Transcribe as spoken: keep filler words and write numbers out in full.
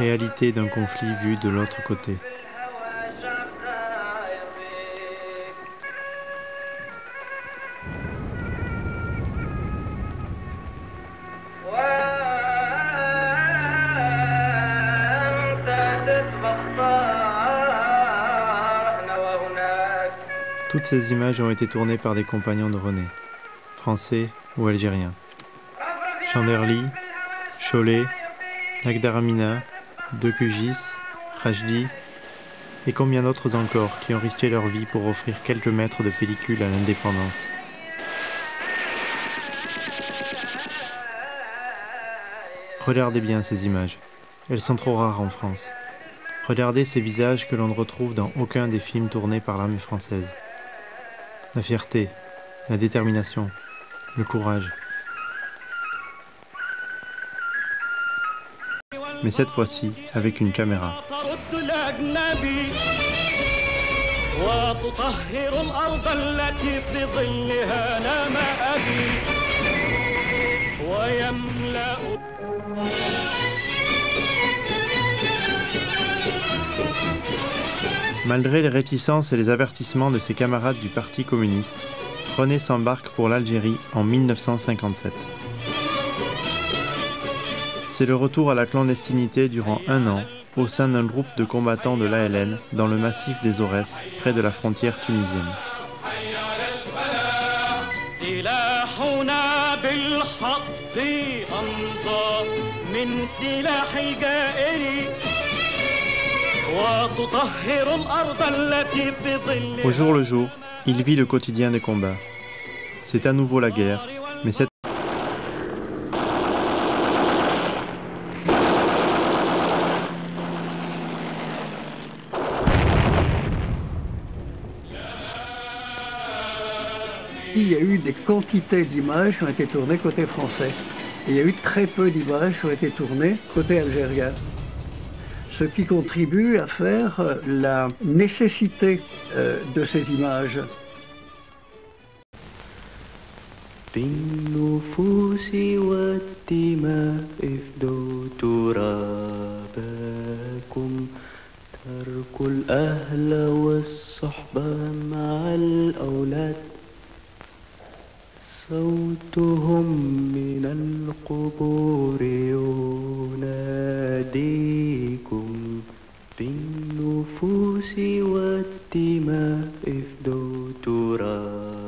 Réalité d'un conflit vu de l'autre côté. Toutes ces images ont été tournées par des compagnons de René, français ou algériens. Chanderly, Cholet, Lac d'Aramina, Decugis, Rajdi et combien d'autres encore qui ont risqué leur vie pour offrir quelques mètres de pellicule à l'indépendance. Regardez bien ces images, elles sont trop rares en France. Regardez ces visages que l'on ne retrouve dans aucun des films tournés par l'armée française. La fierté, la détermination, le courage. Mais cette fois-ci, avec une caméra. Malgré les réticences et les avertissements de ses camarades du Parti communiste, René s'embarque pour l'Algérie en mille neuf cent cinquante-sept. C'est le retour à la clandestinité durant un an au sein d'un groupe de combattants de l'A L N dans le massif des Aurès, près de la frontière tunisienne. Au jour le jour, il vit le quotidien des combats. C'est à nouveau la guerre, mais cette il y a eu des quantités d'images qui ont été tournées côté français. Et il y a eu très peu d'images qui ont été tournées côté algérien. Ce qui contribue à faire la nécessité euh, de ces images. صوتهم من القبور يناديكم بالنفوس والدماء افدوا ترابا